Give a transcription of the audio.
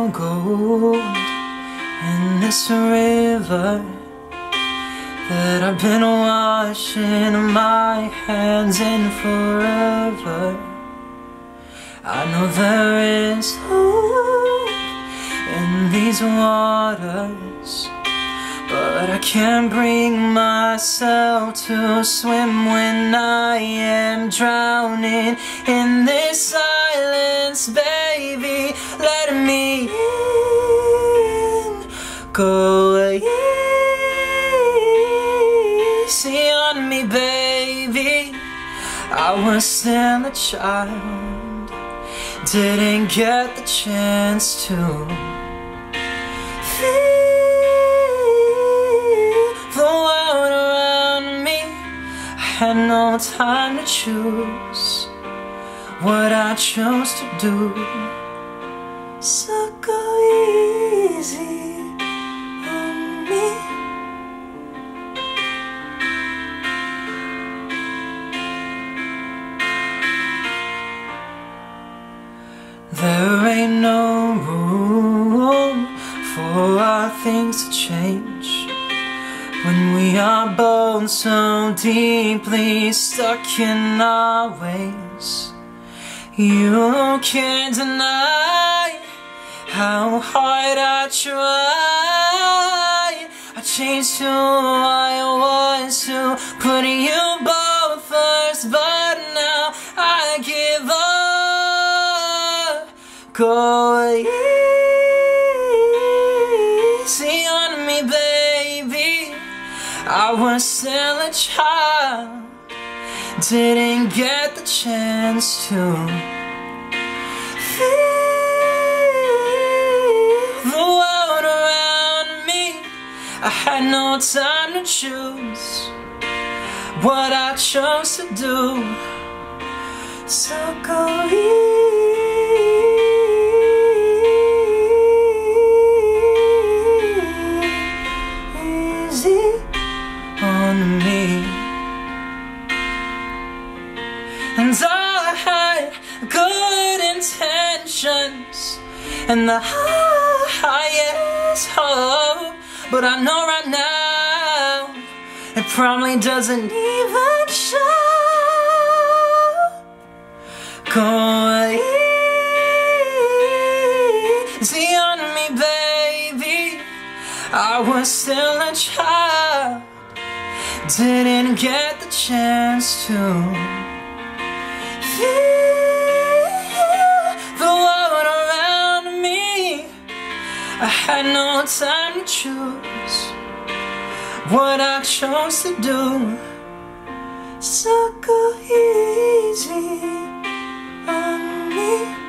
no gold in this river that I've been washing my hands in forever. I know there is hope in these waters, but I can't bring myself to swim when I am drowning in this silence. Baby, let me in, go easy on me, baby. I was still a child, didn't get the chance to feel the world around me. I had no time to choose what I chose to do. So go easy on me. There ain't no room for our things to change when we are both so deeply stuck in our ways. You can't deny how hard I try. I changed who I was to put you both first, but now I give up. Go easy on me, baby. I was still a child, didn't get the chance to feel the world around me. I had no time to choose what I chose to do. So go easy on me. And I had good intentions and the highest hope, but I know right now it probably doesn't even show. Go easy on me, baby. I was still a child, didn't get the chance to feel the world around me. I had no time to choose what I chose to do. So go easy on me.